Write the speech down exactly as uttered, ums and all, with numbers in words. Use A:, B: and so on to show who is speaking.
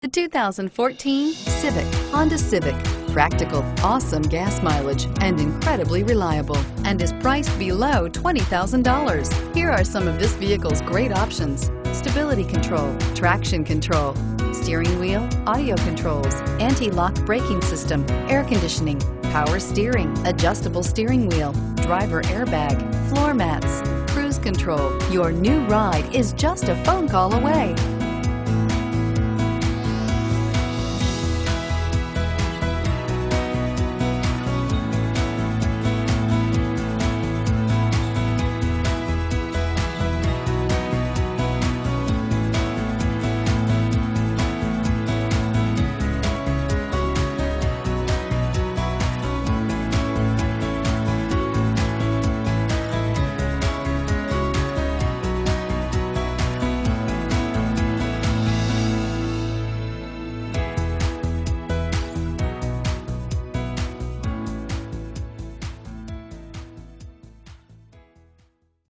A: The two thousand fourteen Civic, Honda Civic. Practical, awesome gas mileage, and incredibly reliable, and is priced below twenty thousand dollars. Here are some of this vehicle's great options: stability control, traction control, steering wheel audio controls, anti-lock braking system, air conditioning, power steering, adjustable steering wheel, driver airbag, floor mats, cruise control. Your new ride is just a phone call away.